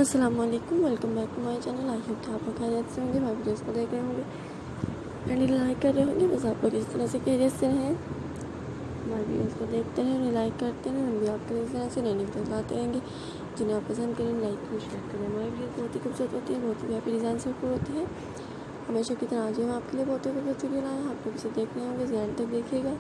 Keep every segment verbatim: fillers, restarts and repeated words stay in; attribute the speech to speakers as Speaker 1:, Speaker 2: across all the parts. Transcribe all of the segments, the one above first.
Speaker 1: अस्सलाम वालेकुम, welcome back to my channel. I hope कि आप लोग खैरियत से होंगे, मैं वीडियोस को देख रहे होंगे एंड लाइक कर रहे होंगे। बस आप लोग इस तरह से खैरियत से रहें, हमारे वीडियोस को देखते रहें, उन्हें लाइक करते रहें। हम भी आपके लिए इस तरह से नई नई वीडियोस लाते रहेंगे जिन्हें आप पसंद करें, लाइक करें, शेयर करें। हमारी वीडियोस बहुत ही खूबसूरत होती है, बहुत ही हैप्पी डिज़ाइन से ऊपर होती है। हमेशा की तरह आज हम आपके लिए बहुत ही खूबसूरत वीडियो लाए हैं। आप लोग इसे देख रहे होंगे, ध्यान तक देखिएगा।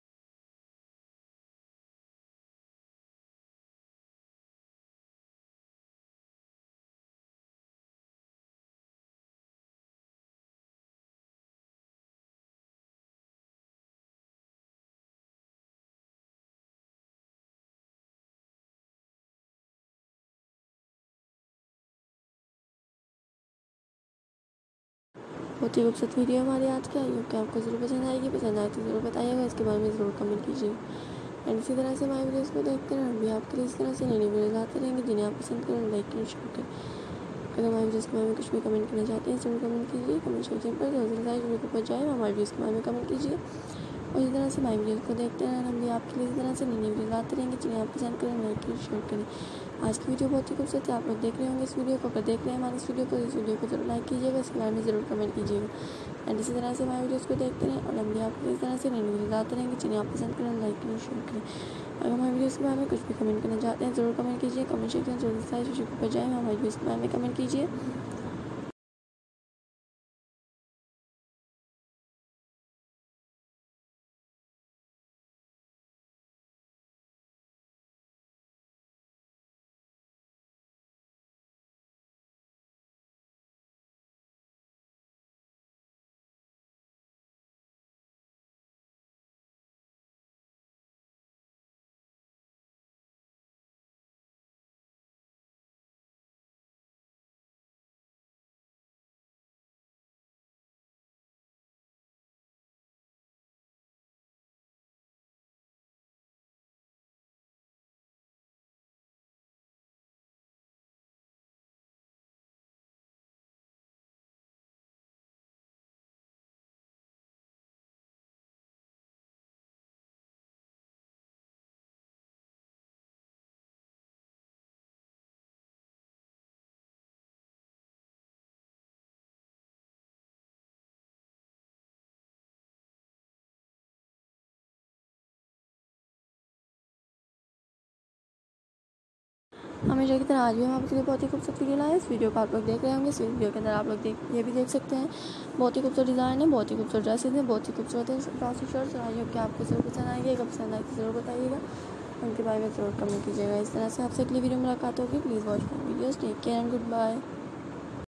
Speaker 1: बहुत ही खूबसूरत वीडियो हमारी आज की। आई होप कि आपको ज़रूर पसंद आएगी। पसंद आए तो ज़रूर बताइएगा, इसके बारे में ज़रूर कमेंट कीजिएगा। एंड इसी तरह से हमारे वीडियोस को देखते रहें, हम भी आपके लिए इस तरह से नई नई वीडियोस लाते रहेंगे जिन्हें आप पसंद करें, लाइक करें, शेयर करें। अगर हमारे वीडियोस के बारे में कुछ भी कमेंट करना चाहते हैं ज़रूर कमेंट कीजिए। कमेंट सेक्शन पर जल्द से वीडियो को पहुँच जाए, हमारे वीडियोस के बारे में कमेंट कीजिए। और इसी तरह से हमारे वीडियोस को देखते रहें, हम भी आपके लिए इस तरह से नई नई वीडियो लाते रहेंगे जिन्हें आप पसंद करें, लाइक करें, शेयर करें। आज की वीडियो बहुत ही खूबसूरत है, आप लोग देख रहे होंगे इस वीडियो को। अगर देख रहे हैं हमारे इस वीडियो को इस वीडियो को जरूर लाइक कीजिएगा, इसके बारे में ज़रूर कमेंट कीजिएगा। एंड इसी तरह से हमारे वीडियोस को देखते रहें और हम भी आपको इस तरह से नई नई वीडियो लाते रहेंगे जिन्हें आप पसंद करें, लाइक करें, शेयर करें। अगर हमारे वीडियोस के बारे में कुछ भी कमेंट करना चाहते हैं ज़रूर कमेंट कीजिए। कमेंट सेक्शन जल्दी से वीडियो को जाए, हमारे वीडियोस के बारे में कमेंट कीजिए। हमेशा की तरह आज भी हम आपके लिए बहुत ही खूबसूरत वीडियो लाए। इस वीडियो को आप लोग देख रहे होंगे। इस वीडियो के अंदर आप लोग देख ये भी देख सकते हैं, बहुत ही खूबसूरत डिज़ाइन है, बहुत ही खूबसूरत ड्रेसेस हैं, बहुत ही खूबसूरत है फ्रांसी शर्ट्स। आई होप कि आपको ज़रूर पसंद आएगी। अगर पसंद आए तो ज़रूर बताइएगा, उनके बारे में ज़रूर कमेंट कीजिएगा। इस तरह से आपसे अगली वीडियो में मुलाकात होगी। Please watch my videos. Take care and good bye.